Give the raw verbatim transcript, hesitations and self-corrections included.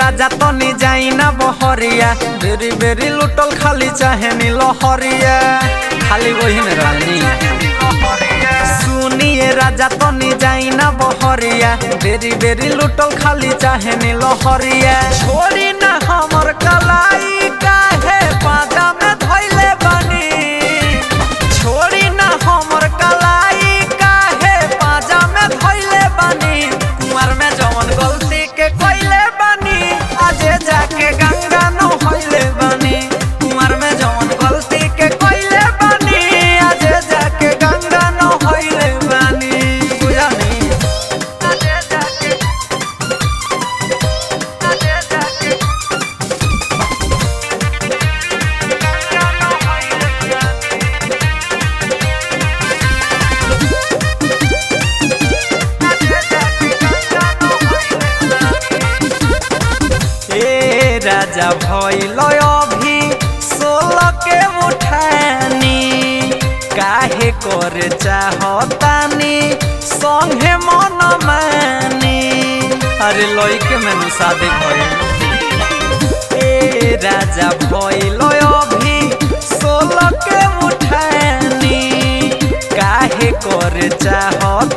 राजा तनी जाई ना बहरिया बेरी बेरी लुटल खाली चाहे नी लहरिया खाली वही में रानी। सुनिए राजा तनी जाई ना बहरिया बेरी बेरी लुटल खाली चाहे नी लहरिया। छोड़ी ना हमर कलाई काहे पाजा में धइले बानी, छोड़ी ना हमर कलाई काहे पाजा में धइले बानी। कुंवर में जवन गलती के कइले बानी आजे जाके गंगा न होइले बानी। कुंवर में जवन गलती के कइले बानी आजे जाके गंगा न होइले बानी। बुझा नहीं आजे जाके आजे जाके गंगा न होइले बानी। ए राजा भइल अभी सोलह के उठानी काहे कर चाहतानी संगे मन मानी। अरे लइके में शादी भइल। ए राजा भइल अभी सोलह के उठानी काहे कर चाहत